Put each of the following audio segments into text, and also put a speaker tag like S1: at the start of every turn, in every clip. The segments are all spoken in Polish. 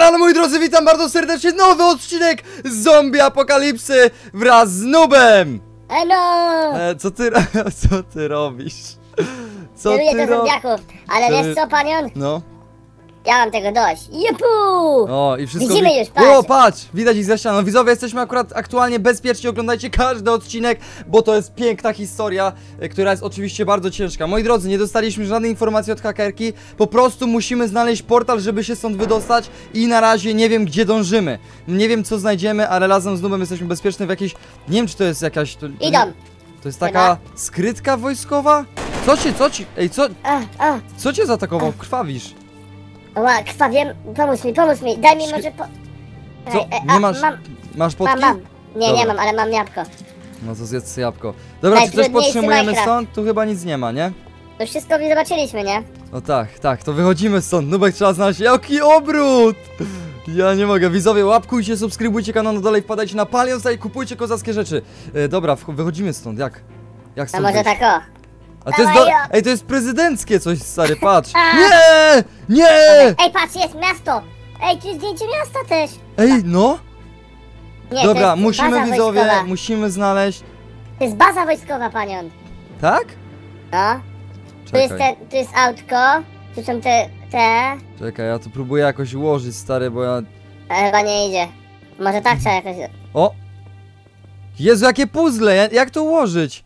S1: Siemano moi drodzy, witam bardzo serdecznie, nowy odcinek Zombie Apokalipsy wraz z Nubem!
S2: Elo!
S1: Co ty robisz? Co
S2: Kieruję
S1: ty
S2: do
S1: robisz?
S2: zombiaków, ale wiesz co, panion?
S1: No.
S2: Ja mam tego dość. Jupu!
S1: O, i wszystko
S2: Widzimy już, patrz.
S1: O, patrz! Widać ich za ścianą. Widzowie, jesteśmy akurat aktualnie bezpiecznie. Oglądajcie każdy odcinek, bo to jest piękna historia, która jest oczywiście bardzo ciężka. Moi drodzy, nie dostaliśmy żadnej informacji od hakerki. Po prostu musimy znaleźć portal, żeby się stąd wydostać. I na razie nie wiem, gdzie dążymy. Nie wiem, co znajdziemy, ale razem z Nubem jesteśmy bezpieczni w jakiejś... Nie wiem, czy to jest jakaś...
S2: Idą.
S1: To jest taka skrytka wojskowa? Co ci... Ej, co cię zaatakował? Krwawisz.
S2: Ła, krwawiem. Pomóż mi. Daj mi może
S1: Co? Nie masz... Masz potki?
S2: Mam. Nie
S1: Dobra.
S2: mam, ale mam jabłko.
S1: No to zjedz jabłko. Dobra, czy coś
S2: Najtrudniejszy
S1: podtrzymujemy
S2: Minecraft.
S1: stąd? Tu chyba nic nie ma, nie?
S2: To wszystko zobaczyliśmy, nie?
S1: No tak, to wychodzimy stąd. Nubek, trzeba znaleźć. Jaki obrót! Ja nie mogę. Widzowie, łapkujcie, subskrybujcie kanał na dole i wpadajcie na Palionsa i kupujcie kozackie rzeczy. Dobra, wychodzimy stąd. Jak
S2: A
S1: stąd
S2: może
S1: wyjść?
S2: tak o.
S1: A to jest
S2: Dawaj,
S1: Ej, to jest prezydenckie coś, stary, patrz.
S2: A.
S1: Nie! Nie!
S2: Ej, patrz, jest miasto! Ej, tu jest zdjęcie miasta też!
S1: Ej, no!
S2: Nie,
S1: Dobra,
S2: to jest
S1: musimy,
S2: baza
S1: widzowie,
S2: wojskowa.
S1: musimy znaleźć...
S2: To jest baza wojskowa, panion.
S1: Tak?
S2: No. Tu jest autko. Tu są te...
S1: Czekaj, ja tu próbuję jakoś ułożyć, stary, bo ja...
S2: Ale chyba nie idzie. Może tak trzeba jakoś...
S1: O! Jezu, jakie puzzle! Jak to ułożyć?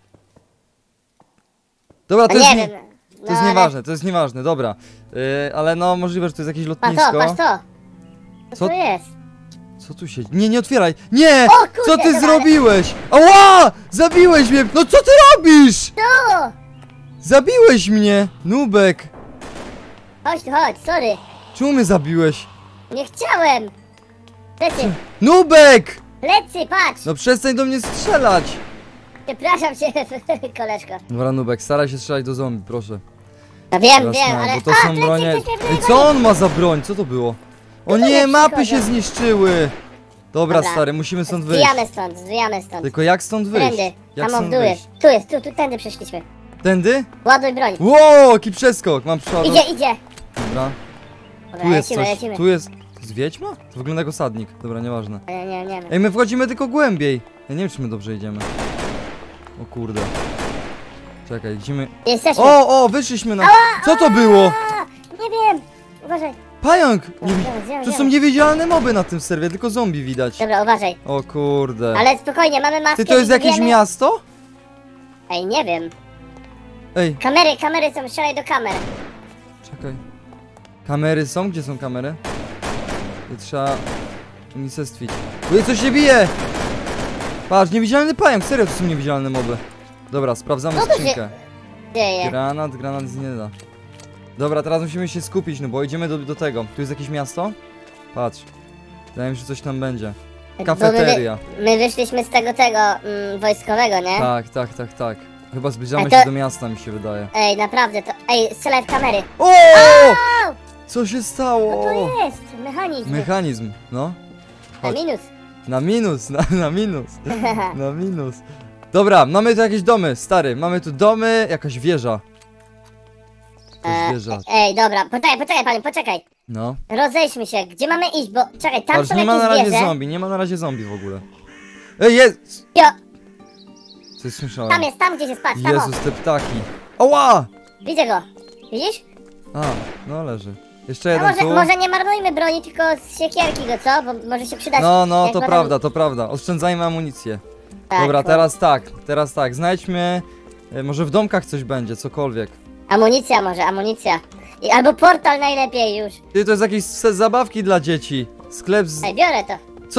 S1: Dobra, to
S2: No
S1: jest,
S2: nie wiem.
S1: to jest nieważne, to jest nieważne, dobra. Ale no, możliwe, że to jest jakieś lotnisko.
S2: Patrz to!
S1: Co?
S2: Co to jest?
S1: Co tu się... Nie otwieraj! Nie!
S2: O kurde,
S1: Co ty
S2: dobra,
S1: zrobiłeś? Ała! Zabiłeś mnie! No co ty robisz?
S2: No!
S1: Zabiłeś mnie! Nubek!
S2: Chodź tu, chodź, sorry.
S1: Czemu mnie zabiłeś?
S2: Nie chciałem. Lecy,
S1: Nubek!
S2: patrz.
S1: No przestań do mnie strzelać!
S2: Przepraszam cię, koleżko.
S1: Dobra, Nubek, staraj się strzelać do zombie, proszę.
S2: No wiem,
S1: Jasne,
S2: ale...
S1: bo to są bronie... Ej, co on ma za broń? Co to było? O nie,
S2: nie
S1: mapy
S2: przychodzą.
S1: się zniszczyły! Dobra,
S2: Dobra.
S1: stary, musimy stąd wyjść.
S2: Zwijamy stąd.
S1: Tylko jak stąd wyjść?
S2: Tędy,
S1: Jak
S2: tam
S1: stąd
S2: w dół
S1: wyjść?
S2: jest. Tu, tędy przeszliśmy.
S1: Tędy?
S2: Ładuj broń.
S1: Wow, jaki przeskok! Mam przodu.
S2: Idzie.
S1: Dobra.
S2: Dobra,
S1: Tu jest
S2: lecimy,
S1: coś.
S2: lecimy.
S1: Tu jest... To jest wiedźma? To wygląda jak osadnik. Dobra, nieważne.
S2: Nie.
S1: Ej, my wchodzimy tylko głębiej. Ja nie wiem, czy my dobrze idziemy. O kurde. Czekaj, gdzie my...
S2: Jesteśmy.
S1: O, wyszliśmy na... Co to było?
S2: Nie wiem. Uważaj.
S1: Pająk!
S2: Zjemy.
S1: To są niewidzialne moby na tym serwie, tylko zombie widać.
S2: Dobra, uważaj.
S1: O kurde.
S2: Ale spokojnie, mamy maskę.
S1: Ty, to jest
S2: i
S1: jakieś
S2: wiemy-
S1: miasto?
S2: Ej, nie wiem.
S1: Ej,
S2: Kamery są, strzelaj do kamer.
S1: czekaj. Kamery są? Gdzie są kamery? To trzeba... unicestwić. Ej, coś się bije! Patrz, niewidzialny pająk, serio to są niewidzialne moby. Dobra, sprawdzamy
S2: Co tu się
S1: skrzynkę.
S2: dzieje?
S1: Granat nic nie da. Dobra, teraz musimy się skupić, no bo idziemy do tego. Tu jest jakieś miasto? Patrz. Wydaje mi się, że coś tam będzie.
S2: Bo
S1: Kafeteria.
S2: My wyszliśmy z tego wojskowego, nie?
S1: Tak. Chyba zbliżamy
S2: A to-
S1: się do miasta, mi się wydaje.
S2: Ej, naprawdę to... Ej, strzelaj w kamery.
S1: O!
S2: Au!
S1: Co się
S2: Co
S1: stało?
S2: to jest? Mechanizm.
S1: Mechanizm, no.
S2: Na
S1: Chodź.
S2: minus.
S1: Na minus, na minus. Na minus. Dobra, mamy tu jakieś domy, stary. Mamy tu domy, jakaś wieża. Jakaś wieża.
S2: Ej, dobra, poczekaj panie, poczekaj.
S1: No.
S2: Rozejdźmy się, gdzie mamy iść, bo... Czekaj, tam
S1: Patrz,
S2: są
S1: nie ma na
S2: jakieś
S1: razie
S2: wieże.
S1: zombie, nie ma na razie zombie w ogóle. Ej, jest!
S2: Jo,
S1: Coś słyszałem.
S2: tam gdzieś jest, patrz, tam o.
S1: Jezus, te ptaki. Oła!
S2: Widzę go. Widzisz?
S1: A, no leży. Jeszcze
S2: A
S1: jeden tu.
S2: może nie marnujmy broni, tylko z siekierki go, co? Bo może się przydać.
S1: No,
S2: jak
S1: to
S2: potem-
S1: prawda, to prawda. Oszczędzajmy amunicję.
S2: Tak,
S1: Dobra,
S2: bo-
S1: teraz tak. Znajdźmy... może w domkach coś będzie, cokolwiek.
S2: Amunicja może, amunicja. Albo portal najlepiej już.
S1: Ty, to jest jakieś zabawki dla dzieci. Sklep z...
S2: Ej, biorę to.
S1: Co?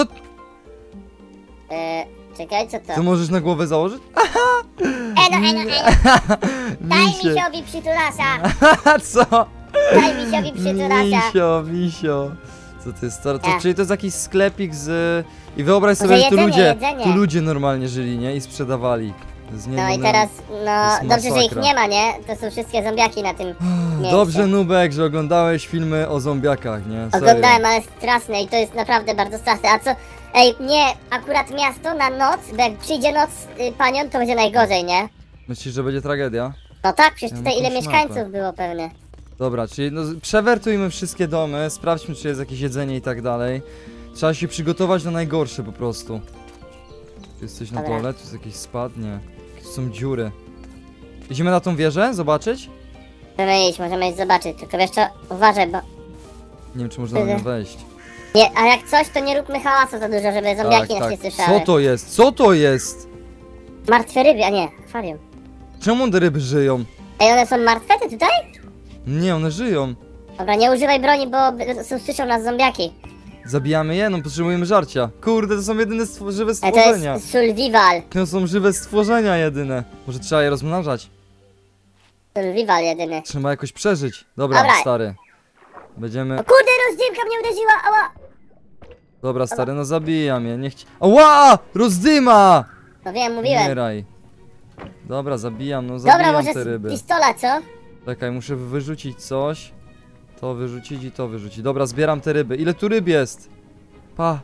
S2: Czekaj, co to?
S1: Ty możesz na głowę założyć?
S2: Eno. Daj misiowi przytulasa.
S1: Co?
S2: Daj misiowi przytulasa.
S1: Misio. Co to jest? To,
S2: Tak.
S1: czyli to jest jakiś sklepik z... I wyobraź
S2: Może
S1: sobie, że tu
S2: jedzenie.
S1: tu ludzie normalnie żyli, nie? I sprzedawali. To jest
S2: No i
S1: nie-
S2: teraz,
S1: jest
S2: dobrze, że ich
S1: masakra.
S2: nie ma, nie? To są wszystkie zombiaki na tym miejscu.
S1: Dobrze, Nubek, że oglądałeś filmy o zombiakach, nie? Serio.
S2: Oglądałem, ale straszne i to jest naprawdę bardzo straszne. A co? Ej, nie, akurat miasto na noc, bo jak przyjdzie noc, panion, to będzie najgorzej, nie?
S1: Myślisz, że będzie tragedia?
S2: No tak, przecież
S1: Ja
S2: tutaj
S1: mam
S2: ile
S1: jakąś
S2: mieszkańców
S1: mapę.
S2: było pewnie.
S1: Dobra, czyli no, przewertujmy wszystkie domy, sprawdźmy, czy jest jakieś jedzenie i tak dalej. Trzeba się przygotować na najgorsze po prostu. Tu jest coś na
S2: Dobra.
S1: dole, tu jest jakiś spad, nie. Tu są dziury. Idziemy na tą wieżę, zobaczyć?
S2: Możemy iść zobaczyć, tylko wiesz co, uważaj, bo...
S1: Nie wiem, czy można na nią wejść.
S2: Nie, a jak coś, to nie róbmy hałasu za dużo, żeby zombiaki nas nie słyszały.
S1: Co to jest? Co to jest?
S2: Martwe ryby, a nie, akwarium.
S1: Czemu te ryby żyją?
S2: Ej, one są martwe, ty tutaj?
S1: Nie, one żyją.
S2: Dobra, nie używaj broni, bo słyszą nas zombiaki.
S1: Zabijamy je? No potrzebujemy żarcia. Kurde, to są jedyne żywe
S2: Ale to
S1: stworzenia.
S2: jest survival.
S1: To są żywe stworzenia jedyne. Może trzeba je rozmnażać?
S2: Survival jedyny.
S1: Trzeba jakoś przeżyć. Dobra,
S2: Dobra.
S1: stary. Będziemy...
S2: O kurde, rozdymka mnie uderzyła, ała!
S1: Dobra, stary, no zabijam je, nie chci... Ała! Rozdyma!
S2: No wiem, mówiłem.
S1: Umieraj. Dobra, zabijam, no
S2: Dobra,
S1: zabijam
S2: może
S1: te ryby.
S2: z pistola, co?
S1: Czekaj, muszę wyrzucić coś. To wyrzucić i to wyrzucić. Dobra, zbieram te ryby. Ile tu ryb jest? Pa.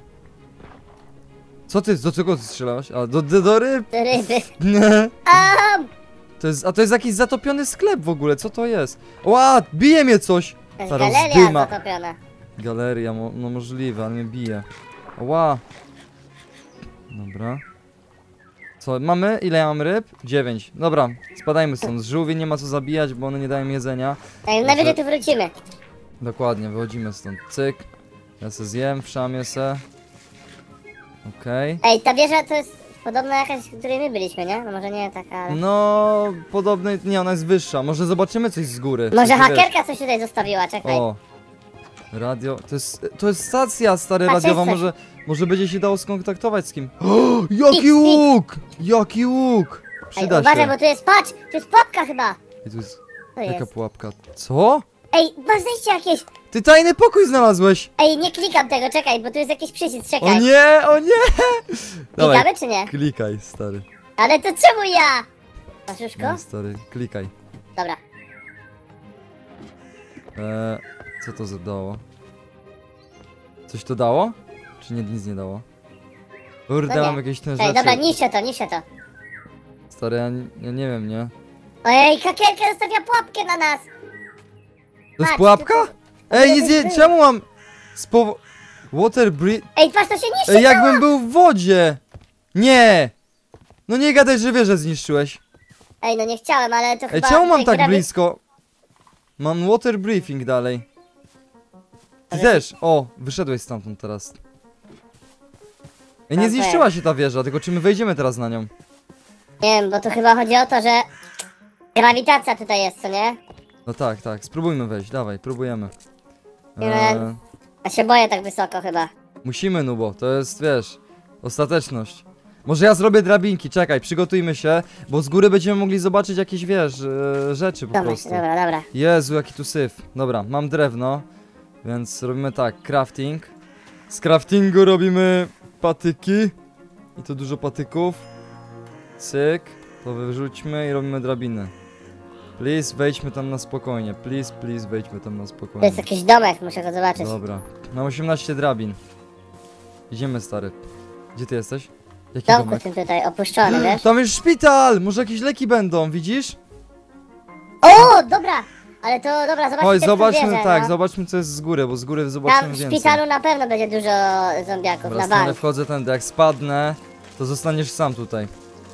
S1: Co ty, do czego ty strzelałaś? A, do ryb?
S2: Te ryby.
S1: Nie.
S2: Am!
S1: To jest jakiś zatopiony sklep w ogóle, co to jest? Ła, bije mnie coś!
S2: To jest
S1: Ta
S2: galeria
S1: rozdyma.
S2: zatopiona.
S1: Galeria, no możliwe, ale mnie bije. Ła. Dobra. Co, mamy? Ile ja mam ryb? 9. Dobra, spadajmy stąd. Z żółwi nie ma co zabijać, bo one nie dają jedzenia.
S2: Tak, najwyżej tu wrócimy.
S1: Dokładnie, wychodzimy stąd. Cyk. Ja se zjem, wszamię se. Okej.
S2: Ej, ta wieża to jest podobna jakaś, w której my byliśmy, nie? No może nie taka, ale...
S1: No, podobnie, nie, ona jest wyższa. Może zobaczymy coś z góry.
S2: Może
S1: Taki, wiesz.
S2: hakerka coś tutaj zostawiła, czekaj.
S1: O. Radio, to jest stacja, stary,
S2: Patrz,
S1: radiowa,
S2: jest
S1: może będzie się dało skontaktować z kim. O, jaki
S2: Idź, idź.
S1: łuk! Jaki łuk!
S2: Ej,
S1: Przyda
S2: uważaj,
S1: się.
S2: bo tu jest, patrz, tu jest pułapka chyba.
S1: I tu jest
S2: To
S1: jaka
S2: jest.
S1: pułapka. Co?
S2: Ej, masz zejście jakieś.
S1: Ty tajny pokój znalazłeś!
S2: Ej, nie klikam tego, czekaj, bo tu jest jakiś przycisk,
S1: O
S2: czekaj.
S1: nie, o nie!
S2: Klikamy czy nie?
S1: Klikaj, stary.
S2: Ale to czemu ja? Masz łóżko?
S1: No, stary, klikaj.
S2: Dobra.
S1: Co to dało? Coś to dało? Czy nie, nic nie dało? Kurde,
S2: No nie.
S1: mam jakieś te
S2: Ej,
S1: rzeczy.
S2: dobra, niszczę to, niszczę to.
S1: Stary, ja nie wiem, nie?
S2: Ej, hakerka zostawia pułapkę na nas.
S1: To jest
S2: Patrz,
S1: pułapka?
S2: tu-
S1: Ej, nic
S2: tu-
S1: nie, czemu mam... Water breath...
S2: Ej, patrz, to się niszczy.
S1: Ej, jakbym był w wodzie! Nie! No nie gadaj, że wieżę zniszczyłeś.
S2: Ej, no nie chciałem, ale to
S1: Ej,
S2: chyba...
S1: czemu mam
S2: tej
S1: tak
S2: grawy-
S1: blisko? Mam water briefing dalej. Ty
S2: Ale-
S1: też! O, wyszedłeś stamtąd teraz. Ej, nie
S2: Okej.
S1: zniszczyła się ta wieża, tylko czy my wejdziemy teraz na nią?
S2: Nie wiem, bo tu chyba chodzi o to, że... Grawitacja tutaj jest, co nie?
S1: No tak, tak, spróbujmy wejść, dawaj, próbujemy.
S2: Nie. Ja się boję tak wysoko chyba.
S1: Musimy, Nubo, to jest, wiesz, ostateczność. Może ja zrobię drabinki, czekaj, przygotujmy się, bo z góry będziemy mogli zobaczyć jakieś, wiesz, rzeczy po
S2: Dobra,
S1: prostu.
S2: dobra.
S1: Jezu, jaki tu syf. Dobra, mam drewno, więc robimy tak, crafting. Z craftingu robimy patyki. I to dużo patyków. Cyk, to wyrzućmy i robimy drabiny. Please, wejdźmy tam na spokojnie. Please, wejdźmy tam na
S2: To
S1: spokojnie.
S2: jest jakiś domek, muszę go zobaczyć.
S1: Dobra, mam 18 drabin. Idziemy, stary. Gdzie ty jesteś? Jaki
S2: Domku
S1: domek?
S2: tym tutaj, opuszczony, wiesz?
S1: Tam jest szpital! Może jakieś leki będą, widzisz?
S2: O, dobra! Ale to, dobra, zobaczmy
S1: Chodź,
S2: też, co
S1: zobaczmy,
S2: bierze,
S1: tak,
S2: no.
S1: zobaczmy co jest z góry, bo z góry zobaczymy
S2: Tam w
S1: więcej.
S2: szpitalu na pewno będzie dużo zombiaków,
S1: Dobra,
S2: na
S1: stary,
S2: bank.
S1: wchodzę tędy, jak spadnę, to zostaniesz sam tutaj.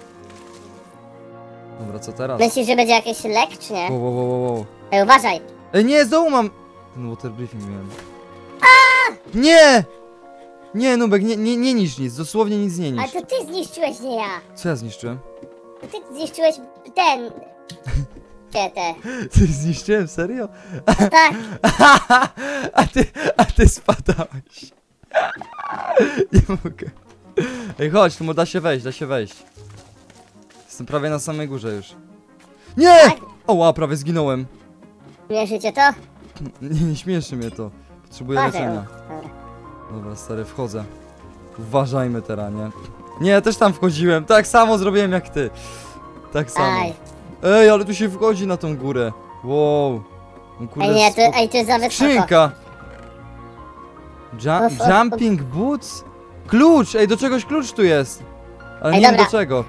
S1: Dobra, co teraz?
S2: Myślisz, że będzie jakiś lek, czy nie?
S1: Wow.
S2: Ej, uważaj!
S1: Ej, nie, z dołu mam... Ten water briefing miałem. Nie! Nie, Nubek, nie niszcz nic, dosłownie nic nie
S2: Ale
S1: niszcz.
S2: to ty zniszczyłeś, nie ja!
S1: Co ja zniszczyłem?
S2: To ty zniszczyłeś ten... te.
S1: Ty zniszczyłem, serio?
S2: No tak,
S1: A ty spadałeś. Nie mogę. Ej, chodź, tu da się wejść. Jestem prawie na samej górze już. Nie!
S2: Tak?
S1: Oła, prawie zginąłem.
S2: mierzycie to?
S1: Nie śmieszy mnie to. Potrzebuję
S2: Uważaj,
S1: leczenia.
S2: dobra.
S1: Dobra, stary, wchodzę. Uważajmy teraz, nie? Nie, ja też tam wchodziłem. Tak samo zrobiłem jak ty. Tak samo.
S2: Aj.
S1: Ej, ale tu się wchodzi na tą górę. Wow. No, kurde,
S2: Ej, nie, to jest za wysoko.
S1: skrzynka.
S2: Of.
S1: Jumping boots? Klucz! Ej, do czegoś klucz tu jest. Ale
S2: Ej,
S1: nie wiem
S2: dobra.
S1: do czego.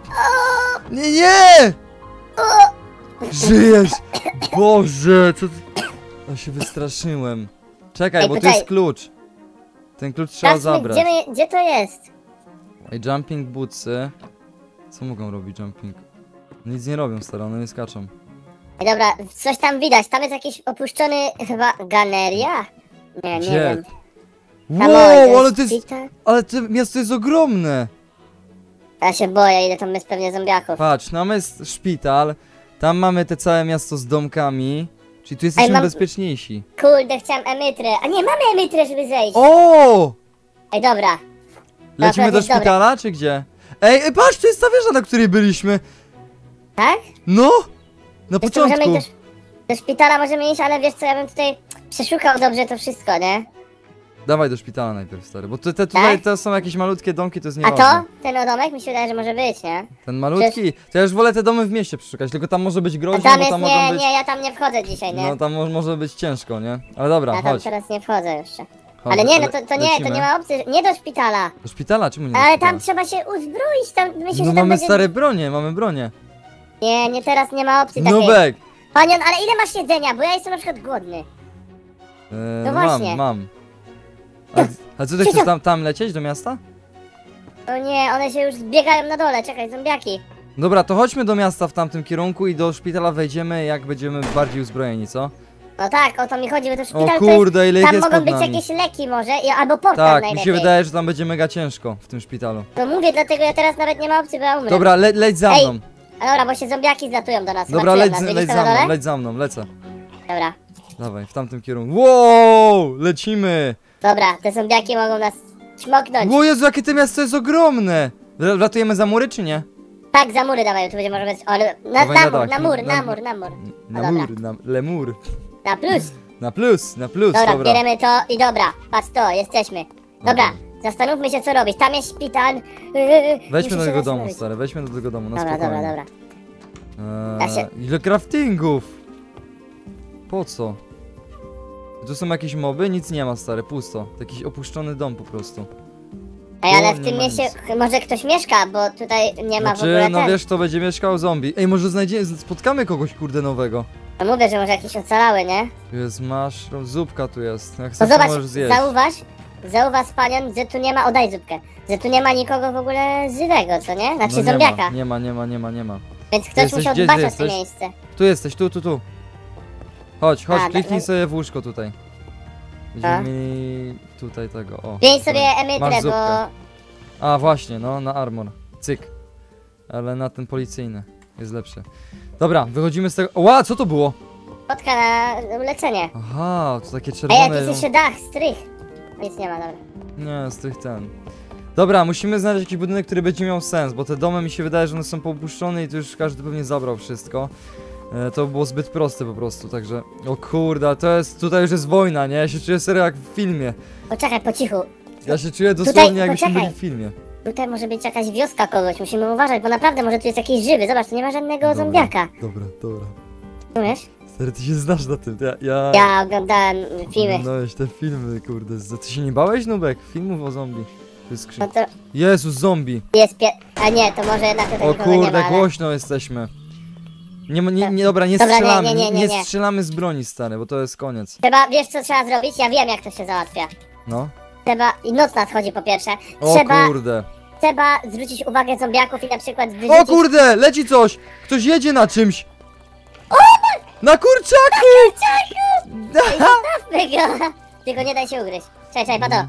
S1: Nie! Żyjesz! Boże, co ty... Ja się wystraszyłem. Czekaj,
S2: Ej,
S1: bo tu
S2: poczekaj.
S1: jest klucz. Ten klucz trzeba
S2: Sprawdźmy,
S1: zabrać.
S2: gdzie to jest?
S1: Ej, jumping bootsy. Co mogą robić jumping? Nic nie robią, stary, one nie skaczą.
S2: Ej, dobra, coś tam widać. Tam jest jakiś opuszczony chyba galeria? Nie
S1: Gdzie?
S2: wiem. Tam,
S1: Wow, ale to jest...
S2: szpital?
S1: Ale to miasto jest ogromne!
S2: Ja się boję, ile tam jest pewnie zombiaków.
S1: Patrz, tam jest szpital. Tam mamy te całe miasto z domkami. Czyli tu jesteśmy
S2: mam-
S1: bezpieczniejsi.
S2: Kurde, chciałam emitrę. A nie, mamy emitrę, żeby zejść.
S1: O!
S2: Ej, dobra.
S1: Lecimy
S2: akurat
S1: do
S2: jest dobre.
S1: szpitala, czy gdzie? Ej, patrz, to jest ta wieża, na której byliśmy.
S2: Tak?
S1: No! Na
S2: Wiesz co, możemy
S1: początku.
S2: iść do szpitala możemy iść, ale wiesz co, ja bym tutaj przeszukał dobrze to wszystko, nie?
S1: Dawaj do szpitala najpierw, stary, bo tutaj to są jakieś malutkie domki, to jest
S2: A
S1: nieważne.
S2: to? Ten domek mi się wydaje, że może być, nie?
S1: Ten malutki, to ja już wolę te domy w mieście przeszukać, tylko tam może być
S2: A
S1: groźnie,
S2: tam
S1: bo
S2: jest,
S1: tam mogą
S2: nie,
S1: być...
S2: nie, ja tam nie wchodzę dzisiaj, nie?
S1: No tam może być ciężko, nie? Ale dobra,
S2: Ja tam
S1: chodź.
S2: teraz nie wchodzę jeszcze.
S1: chodź,
S2: Ale nie, no to nie,
S1: lecimy.
S2: to nie ma opcji, nie do szpitala.
S1: Do szpitala? Czemu nie do
S2: Ale
S1: szpitala?
S2: tam trzeba się uzbroić, tam myślę,
S1: No
S2: że tam
S1: mamy
S2: będzie...
S1: stare bronie, mamy bronie.
S2: Nie, nie, teraz nie ma opcji takiej.
S1: Nubek!
S2: Panion, ale ile masz jedzenia, bo ja jestem na przykład głodny. No właśnie.
S1: Mam. A co ty chcesz tam lecieć do miasta?
S2: O nie, one się już zbiegają na dole, czekaj, zombiaki.
S1: Dobra, to chodźmy do miasta w tamtym kierunku i do szpitala wejdziemy, jak będziemy bardziej uzbrojeni, co?
S2: No tak, o to mi chodzi, bo to
S1: O
S2: szpital
S1: kurde, ile
S2: to
S1: ich
S2: jest...
S1: jest
S2: Tam mogą
S1: pod
S2: być
S1: nami.
S2: jakieś leki może, albo portal
S1: Tak, mi
S2: najlepiej.
S1: się wydaje, że tam będzie mega ciężko w tym szpitalu.
S2: No mówię, dlatego ja teraz nawet nie ma opcji, bo ja umrę.
S1: Dobra, leć za
S2: Ej,
S1: mną.
S2: A dobra, bo się zombiaki zlatują do nas.
S1: Dobra,
S2: zobaczyłem
S1: leć,
S2: nas.
S1: leć
S2: Widzisz to
S1: za
S2: na
S1: mną,
S2: dole?
S1: leć za mną, lecę.
S2: Dobra,
S1: Dawaj, w tamtym kierunku. Wow, lecimy.
S2: dobra, te zombiaki mogą nas czmoknąć.
S1: O Jezu, jakie to miasto jest ogromne. Latujemy za mury, czy nie?
S2: Tak, za mury dawaj, tu będzie może być... Ale
S1: Dawaj
S2: na
S1: na
S2: mur,
S1: dach,
S2: na mur,
S1: na-
S2: na mur, na mur. No
S1: Na
S2: dobra.
S1: mur, na lemur.
S2: Na plus.
S1: Na plus,
S2: Dobra,
S1: dobra.
S2: bierzemy to i dobra, patrz to, jesteśmy. Dobra, zastanówmy się co robić. Tam jest szpital.
S1: Wejdźmy
S2: Muszę
S1: do
S2: się
S1: tego domu,
S2: zastanowić.
S1: stary, wejdźmy do tego domu, na
S2: Dobra,
S1: spokojnie.
S2: dobra, dobra. Ja się-
S1: Ile craftingów? Po co? Tu są jakieś moby? Nic nie ma, stary, pusto. To jakiś opuszczony dom po prostu.
S2: Ej, ale
S1: O,
S2: w
S1: nie
S2: tym
S1: ma
S2: mieście
S1: nic.
S2: może ktoś mieszka, bo tutaj nie ma w
S1: Znaczy,
S2: ogóle
S1: no
S2: ten.
S1: wiesz, to będzie mieszkał zombie. Ej, może spotkamy kogoś, kurde, nowego.
S2: No mówię, że może jakiś ocalały, nie?
S1: Tu jest mushroom, zupka tu jest. Jak
S2: No
S1: chcesz, to
S2: zobacz,
S1: możesz zjeść.
S2: zauważ panion, że tu nie ma, oddaj zupkę, że tu nie ma nikogo w ogóle żywego, co nie? Znaczy
S1: No
S2: zombiaka.
S1: nie ma.
S2: Więc ktoś
S1: jesteś-
S2: musiał
S1: gdzie
S2: dbać
S1: ty
S2: o to
S1: jesteś?
S2: miejsce.
S1: Tu jesteś, tu. Chodź,
S2: A,
S1: kliknij
S2: no-
S1: sobie w łóżko tutaj. Będziemy mieli tutaj tego, o.
S2: Wziąć sobie
S1: Masz
S2: emitrę, bo...
S1: zupkę. A, właśnie, no, na armor. Cyk. Ale na ten policyjny jest lepszy. Dobra, wychodzimy z tego... Ła, co to było?
S2: Spotka na leczenie.
S1: Aha, to takie
S2: Ej,
S1: czerwone...
S2: jakiś jeszcze dach, strych. Nic nie ma, dobra.
S1: Nie, z tych ten. Dobra, musimy znaleźć jakiś budynek, który będzie miał sens, bo te domy mi się wydaje, że one są popuszczone i tu już każdy pewnie zabrał wszystko. To było zbyt proste po prostu, także... O kurde, to jest... Tutaj już jest wojna, nie? Ja się czuję serio jak w filmie.
S2: Poczekaj, po cichu.
S1: Ja się czuję dosłownie jakbyśmy
S2: poczekaj.
S1: byli w filmie.
S2: Tutaj może być jakaś wioska kogoś, musimy uważać, bo naprawdę może tu jest jakiś żywy. Zobacz, tu nie ma żadnego zombiaka.
S1: Dobra.
S2: Rozumiesz?
S1: Stary, ty się znasz na tym, ja...
S2: Ja oglądałem filmy.
S1: Oglądałeś te filmy, kurde. Ty się nie bałeś, Nubek? Filmów o zombie. To jest
S2: No to
S1: Jezus, zombie.
S2: jest A nie, to może jednak tutaj
S1: O
S2: nikogo nie
S1: kurde,
S2: ma, ale...
S1: głośno jesteśmy. Dobra, nie
S2: Dobra,
S1: strzelamy,
S2: nie.
S1: strzelamy z broni, stary, bo to jest koniec.
S2: Trzeba, wiesz co trzeba zrobić? Ja wiem jak to się załatwia.
S1: No.
S2: Trzeba, i noc nadchodzi po pierwsze.
S1: O kurde.
S2: Trzeba zwrócić uwagę zombiaków i na przykład
S1: O
S2: wyrzucić...
S1: kurde, leci coś! Ktoś jedzie na czymś! Na kurczaku!
S2: Zostawmy go! Tylko nie daj się ugryźć. Czekaj, pato.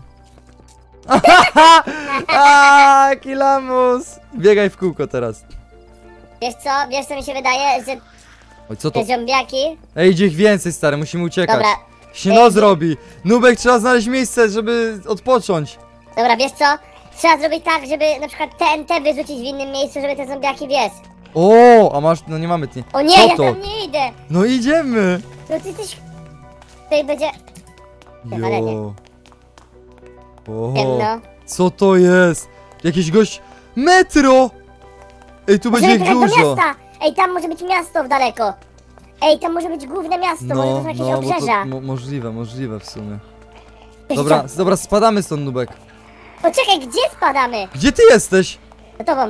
S1: Aaa, kilamus! Biegaj w kółko teraz.
S2: Wiesz co mi się wydaje, że
S1: Oj, co to?
S2: te zombiaki...
S1: Ej, idzie ich więcej, stary, musimy uciekać.
S2: Dobra,
S1: Się noc robi. Nubek, trzeba znaleźć miejsce, żeby odpocząć.
S2: dobra, wiesz co? Trzeba zrobić tak, żeby na przykład TNT wyrzucić w innym miejscu, żeby te zombiaki wiesz.
S1: O, a masz, no nie mamy ty.
S2: O nie,
S1: Co
S2: ja
S1: to?
S2: tam nie idę!
S1: No idziemy.
S2: To ty jesteś... Tutaj będzie Wywalenie.
S1: Jo. O,
S2: ciemno.
S1: co to jest? Jakiś gość... Metro! Ej, tu będzie
S2: Możemy
S1: ich
S2: pojechać do
S1: dużo.
S2: miasta! Ej, tam może być miasto w daleko. Ej, tam może być główne miasto, może to są jakieś
S1: bo
S2: obrzeża.
S1: to możliwe w sumie.
S2: Wiesz
S1: Dobra,
S2: co?
S1: dobra, spadamy stąd, Nubek.
S2: Poczekaj, gdzie spadamy?
S1: Gdzie ty jesteś?
S2: Za tobą.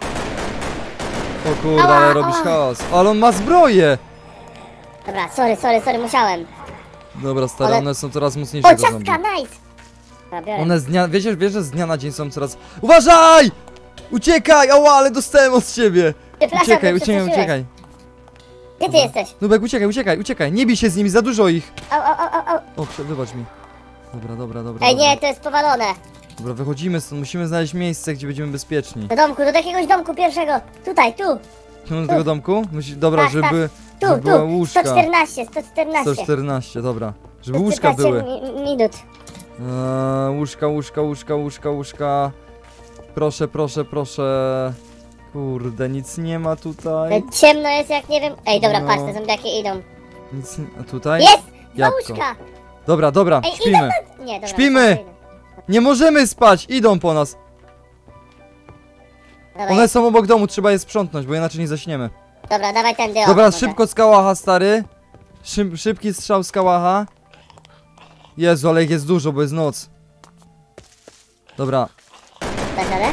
S1: O kurde,
S2: Ała,
S1: ale robisz
S2: ała.
S1: chaos. Ale on ma zbroję!
S2: Dobra, sorry, musiałem.
S1: Dobra, stary, one są coraz mocniejsze
S2: O,
S1: te zombie.
S2: ciastka, nice! Dobra, biorę.
S1: One z dnia, wiesz, że z dnia na dzień są coraz... Uważaj! Uciekaj! Ała, ale dostałem od ciebie!
S2: Przepraszam,
S1: Uciekaj,
S2: bo
S1: uciekaj,
S2: przestraszyłeś.
S1: uciekaj.
S2: Gdzie ty jesteś?
S1: Nubek, uciekaj. Nie bij się z nimi, za dużo ich.
S2: Au.
S1: O, wybacz mi. Dobra.
S2: Ej, nie, to jest powalone.
S1: Dobra, wychodzimy stąd, musimy znaleźć miejsce, gdzie będziemy bezpieczni.
S2: Do domku, do jakiegoś domku pierwszego. Tutaj, tu.
S1: Do tego domku? Dobra,
S2: Tak,
S1: żeby
S2: Tu,
S1: była
S2: tu.
S1: łóżka.
S2: 114.
S1: 114, dobra. Żeby łóżka
S2: 115
S1: były.
S2: minut.
S1: Łóżka. Proszę. Kurde, nic nie ma tutaj.
S2: Ciemno jest jak nie wiem. Ej, dobra,
S1: No.
S2: patrz, te zombiaki idą.
S1: Nic, a tutaj?
S2: Jest! Do
S1: Jabłko.
S2: łóżka!
S1: Dobra,
S2: Ej,
S1: śpimy.
S2: Nie, dobra.
S1: Śpimy! Nie możemy spać, idą po nas.
S2: Dobra,
S1: One są obok domu, trzeba je sprzątnąć, bo inaczej nie zaśniemy.
S2: dobra, dawaj tędy. o,
S1: Dobra,
S2: może.
S1: szybko z kałacha, stary. Szybki strzał z kałacha. Jezu, ale ich jest dużo, bo jest noc. Dobra,
S2: Dasz radę?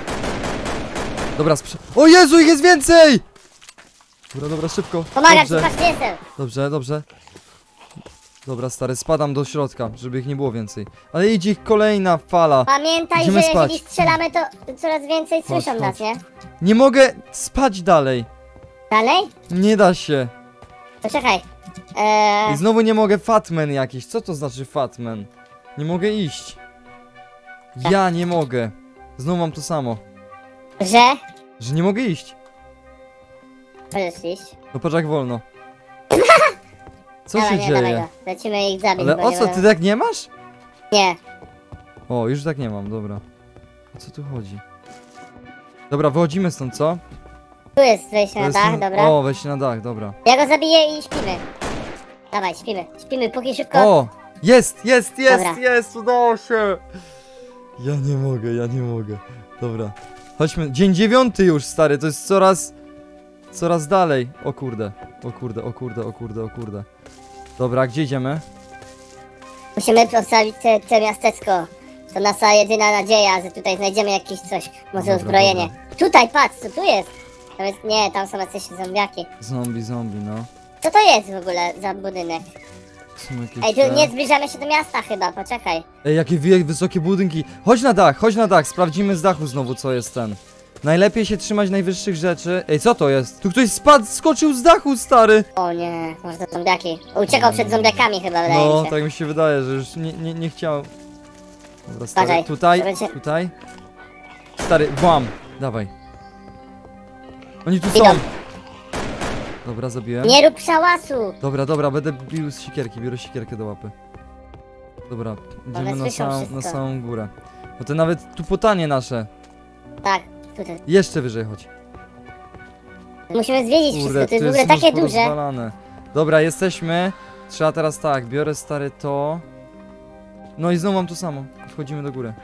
S1: O Jezu, ich jest więcej! Dobra, szybko.
S2: Pomagam ci, patrz, gdzie jestem.
S1: Dobrze. Dobra, stary, spadam do środka, żeby ich nie było więcej. Ale idzie ich kolejna fala.
S2: Pamiętaj,
S1: Idziemy
S2: że
S1: spać.
S2: jeżeli strzelamy, to coraz więcej słyszą
S1: chodź.
S2: nas, nie?
S1: Nie mogę spać dalej.
S2: Dalej?
S1: Nie da się.
S2: Poczekaj.
S1: I znowu nie mogę, Fatman jakiś. Co to znaczy Fatman? Nie mogę iść. Ja nie mogę. Znowu mam to samo. Że nie mogę iść.
S2: Możesz iść.
S1: No patrz jak wolno. Co
S2: Dawaj,
S1: się
S2: nie, dawaj
S1: dzieje?
S2: go. Lecimy ich zabić.
S1: Ale
S2: bo
S1: o
S2: nie
S1: co,
S2: będą-
S1: ty tak nie masz?
S2: Nie.
S1: O, już tak nie mam, dobra. O co tu chodzi? Dobra, wychodzimy stąd, co?
S2: Tu jest wejście
S1: To
S2: na
S1: jest
S2: dach,
S1: ten-
S2: dobra.
S1: O, wejście na dach, dobra.
S2: Ja go zabiję i śpimy. Dawaj, śpimy. Śpimy, póki szybko.
S1: O! Jest,
S2: Dobra.
S1: udało się! Ja nie mogę. Dobra. Chodźmy, dzień 9 już, stary, to jest coraz dalej. O kurde. Dobra, gdzie idziemy?
S2: Musimy postawić te miasteczko. To nasza jedyna nadzieja, że tutaj znajdziemy jakieś coś, może
S1: Dobra,
S2: uzbrojenie. Tutaj, patrz, co tu jest? Tam jest, nie, tam są jakieś zombiaki.
S1: Zombie, no.
S2: Co to jest w ogóle za budynek?
S1: Są jakieś
S2: Ej,
S1: te-
S2: tu nie zbliżamy się do miasta chyba, poczekaj.
S1: Ej, jakie wysokie budynki. Chodź na dach, sprawdzimy z dachu znowu, co jest ten. Najlepiej się trzymać najwyższych rzeczy. Ej, co to jest? Tu ktoś skoczył z dachu, stary!
S2: O nie, może to zombiaki. Uciekał przed zombiakami chyba, wydaje
S1: No,
S2: mi się.
S1: tak mi się wydaje, że już nie chciał. Dobra, stary,
S2: Uważaj,
S1: tutaj.
S2: zobaczcie.
S1: Stary, włam, dawaj. Oni tu
S2: Idą.
S1: są. Dobra, zabiłem.
S2: Nie rób szałasu!
S1: Dobra, będę bił z siekierki, biorę siekierkę do łapy. Dobra, idziemy na
S2: słyszą
S1: na
S2: wszystko.
S1: samą górę. Bo to nawet tu potanie nasze.
S2: Tak, tutaj.
S1: Jeszcze wyżej chodź.
S2: Musimy zwiedzić
S1: Kurde,
S2: wszystko, to jest w
S1: tu
S2: ogóle takie
S1: mnóstwo
S2: duże.
S1: rozwalane. Dobra, jesteśmy. Trzeba teraz tak, biorę stary to. No i znowu mam to samo. Wchodzimy do góry.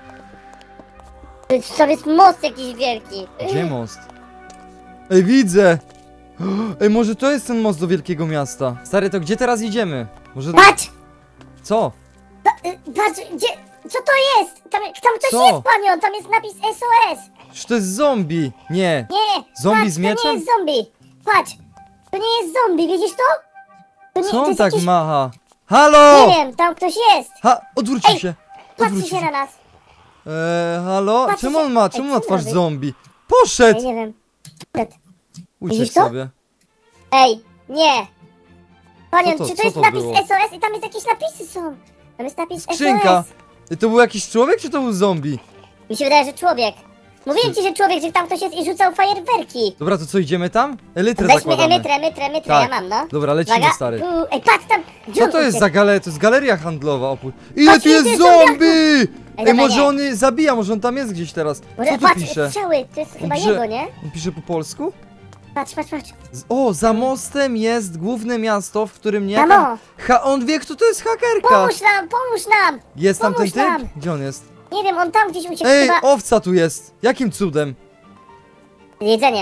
S2: To jest most jakiś wielki.
S1: Gdzie most? Ej, widzę! Ej, może to jest ten most do wielkiego miasta? Stary, to gdzie teraz idziemy? Może...
S2: Patrz!
S1: Co?
S2: Patrz, gdzie... Co to jest? Tam ktoś
S1: Co?
S2: jest, panią, tam jest napis SOS.
S1: Czy to jest zombie? Nie.
S2: Nie,
S1: Zombie
S2: patrz,
S1: z mieczem?
S2: to nie jest zombie. Patrz, to nie jest zombie, widzisz to? To nie,
S1: Co
S2: to
S1: on
S2: jest
S1: tak
S2: jakiś...
S1: macha? Halo!
S2: Nie wiem, tam ktoś jest.
S1: Odwrócił
S2: Ej,
S1: się.
S2: Patrzy
S1: Odwrócił
S2: się na nas.
S1: Halo?
S2: Patrzy
S1: Czemu
S2: się-
S1: on ma?
S2: Ej,
S1: Czemu
S2: co
S1: ma
S2: on
S1: twarz
S2: robi?
S1: zombie?
S2: Ej,
S1: Poszedł!
S2: nie wiem.
S1: Uciekł
S2: widzisz to?
S1: sobie.
S2: Ej, nie. Panią,
S1: Co to-
S2: czy to
S1: co
S2: jest
S1: to
S2: napis
S1: było?
S2: SOS i tam jest jakieś napisy są? Tam jest napis
S1: Skrzynka!
S2: SOS.
S1: I to był jakiś człowiek, czy to był zombie?
S2: Mi się wydaje, że człowiek. Mówiłem ci, że człowiek, że tam ktoś jest i rzucał fajerwerki.
S1: Dobra, to co, idziemy tam? Elytrę
S2: Weźmy
S1: zakładamy.
S2: emitrę,
S1: Tak.
S2: ja mam, no.
S1: Dobra, lecimy,
S2: Uwaga.
S1: stary.
S2: Ej, patrz tam.
S1: Co to jest za galeria? To jest galeria handlowa. Ile
S2: Patrz,
S1: tu
S2: ile
S1: jest
S2: tu jest
S1: zombie! Ej,
S2: dobra,
S1: może
S2: nie.
S1: on je zabija, może on tam jest gdzieś teraz.
S2: Może
S1: Co tu
S2: patrz,
S1: pisze?
S2: strzały, to jest chyba
S1: pisze-
S2: jego, nie?
S1: On pisze po polsku?
S2: Patrz.
S1: O, za mostem jest główne miasto, w którym nie...
S2: Mamo!
S1: On wie, kto to jest hakerka!
S2: Pomóż nam!
S1: Jest tam ten
S2: pomóż
S1: typ?
S2: nam.
S1: Gdzie on jest?
S2: Nie wiem, on tam gdzieś uciekł
S1: Ej,
S2: chyba.
S1: owca tu jest! Jakim cudem?
S2: Jedzenie.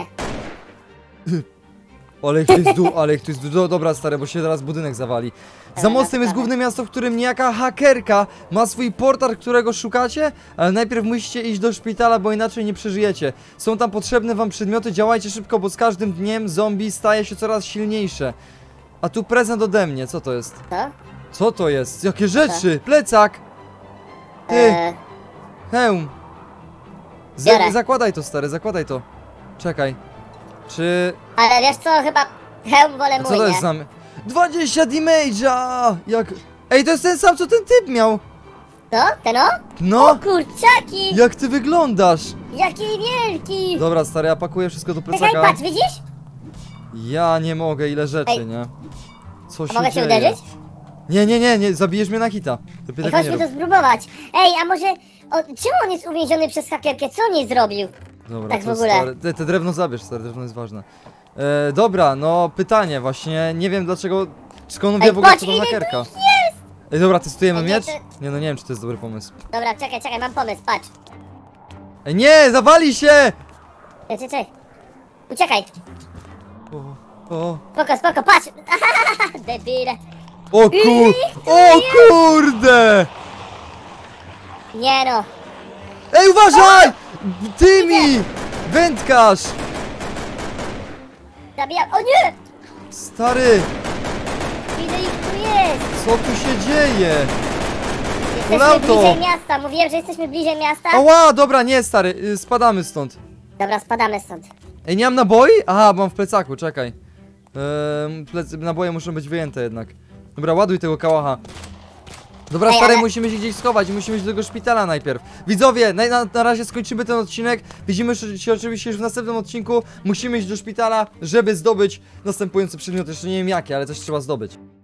S1: Ale ich tu jest dobra, stary, bo się teraz budynek zawali. Za
S2: Dobra,
S1: mostem jest
S2: dawaj.
S1: główne miasto, w którym niejaka hakerka ma swój portal, którego szukacie, ale najpierw musicie iść do szpitala, bo inaczej nie przeżyjecie. Są tam potrzebne wam przedmioty, działajcie szybko, bo z każdym dniem zombie staje się coraz silniejsze. A tu prezent ode mnie, co to jest?
S2: Co?
S1: Co to jest? Jakie rzeczy? Plecak! Ty, hełm!
S2: Biorę.
S1: Zakładaj to, stary, zakładaj to. Czekaj. Czy...
S2: Ale wiesz co, chyba hełm wolę
S1: A co
S2: mój,
S1: to
S2: nie?
S1: jest za... 20 damage'a! Jak... Ej, to jest ten sam, co ten typ miał!
S2: Co? Ten o?
S1: No!
S2: O kurczaki!
S1: Jak ty wyglądasz!
S2: Jaki wielki!
S1: Dobra, stary, ja pakuję wszystko do
S2: Czekaj,
S1: plecaka.
S2: patrz, widzisz?
S1: Ja nie mogę, ile rzeczy,
S2: Ej.
S1: nie? Co
S2: A
S1: się
S2: mogę cię
S1: dzieje?
S2: uderzyć?
S1: Nie, zabijesz mnie na hita. Lepiej
S2: Ej,
S1: tak nie
S2: chodźmy to
S1: rób.
S2: spróbować. Ej, a może... czemu on jest uwięziony przez hakerkę? Co on jej zrobił?
S1: Dobra,
S2: tak
S1: to
S2: w ogóle.
S1: stary, te drewno zabierz, stary, drewno jest ważne. Dobra, no pytanie właśnie, nie wiem dlaczego, skąd on wie
S2: Ej,
S1: w ogóle
S2: patrz,
S1: co to
S2: ile tu
S1: hakerka. Ej, dobra, testujemy
S2: Ej, nie,
S1: miecz?
S2: to-
S1: Nie, no nie wiem czy to jest dobry pomysł.
S2: Dobra, czekaj, mam pomysł, patrz.
S1: Ej, nie, zawali się!
S2: Czekaj. Uciekaj.
S1: O,
S2: Spoko, patrz! Debile.
S1: o kurde!
S2: Nie no.
S1: Ej, uważaj! Tymi! Wędkarz!
S2: Zabijam. O nie!
S1: Stary,
S2: Ile ich tu jest?
S1: co tu się dzieje?
S2: Jesteśmy
S1: auto.
S2: bliżej miasta. Mówiłem, że jesteśmy bliżej miasta.
S1: Ała, dobra, nie stary, spadamy stąd.
S2: Dobra, spadamy stąd.
S1: Ej, nie mam naboi? Aha, mam w plecaku, czekaj. Naboje muszą być wyjęte jednak. Dobra, ładuj tego kałacha. Dobra,
S2: Ej,
S1: stary,
S2: ale-
S1: musimy się gdzieś schować, musimy iść do tego szpitala najpierw. Widzowie, na razie skończymy ten odcinek. Widzimy się oczywiście już w następnym odcinku. Musimy iść do szpitala, żeby zdobyć następujący przedmiot. Jeszcze nie wiem jakie, ale coś trzeba zdobyć.